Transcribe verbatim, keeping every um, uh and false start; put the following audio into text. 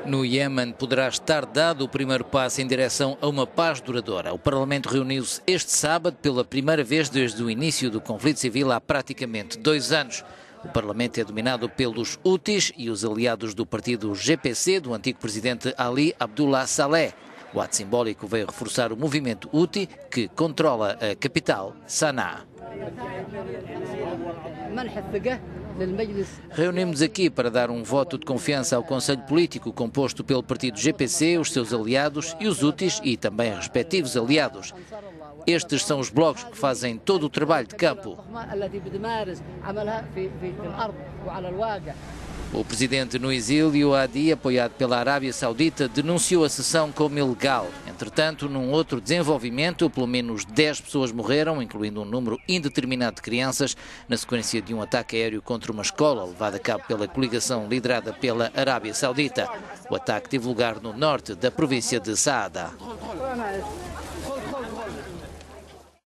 No Iêmen poderá estar dado o primeiro passo em direção a uma paz duradoura. O Parlamento reuniu-se este sábado pela primeira vez desde o início do conflito civil há praticamente dois anos. O Parlamento é dominado pelos Houthis e os aliados do partido G P C do antigo presidente Ali Abdullah Saleh. O ato simbólico veio reforçar o movimento Houthi, que controla a capital, Sanaa. Reunimos aqui para dar um voto de confiança ao Conselho Político composto pelo partido G P C, os seus aliados e os Houthis e também respectivos aliados. Estes são os blocos que fazem todo o trabalho de campo. O presidente no exílio, Hadi, apoiado pela Arábia Saudita, denunciou a sessão como ilegal. Entretanto, num outro desenvolvimento, pelo menos dez pessoas morreram, incluindo um número indeterminado de crianças, na sequência de um ataque aéreo contra uma escola levado a cabo pela coligação liderada pela Arábia Saudita. O ataque teve lugar no norte da província de Saada.